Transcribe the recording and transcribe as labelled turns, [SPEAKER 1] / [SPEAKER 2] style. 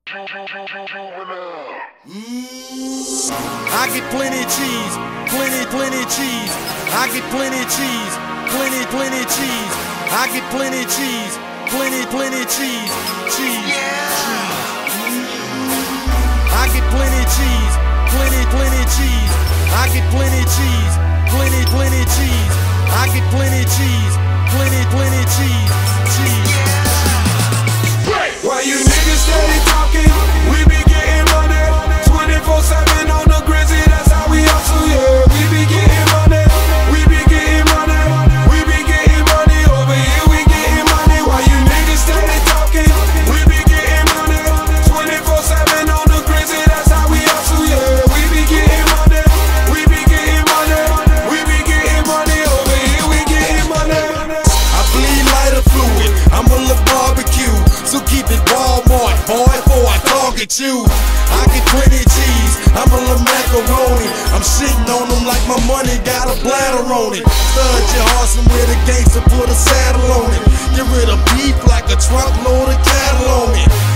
[SPEAKER 1] I get plenty cheese, plenty cheese. I get plenty cheese, plenty cheese. I get plenty cheese, plenty cheese, cheese. I get plenty cheese, plenty cheese. I get plenty cheese, plenty cheese. I get plenty cheese, plenty cheese, cheese.
[SPEAKER 2] Why you niggas steady talking? We be getting money 24/7 on the Grizzly. That's how we hustle, yeah. We be getting money. We be getting money. We be getting money over here. We getting money. Why you niggas steady talking? We be getting money 24/7 on the Grizzly. That's how we hustle, yeah. We be getting money. We be getting money. We be getting money over here. We getting money.
[SPEAKER 1] I bleed lighter fluid. I'm a little barbecue. So keep it Walmart, boy, before I target you. I get plenty cheese, I'm a little macaroni. I'm shitting on them like my money got a bladder on it. Stud your horse and with a gangster, put a saddle on it. Get rid of beef like a truckload of cattle on it.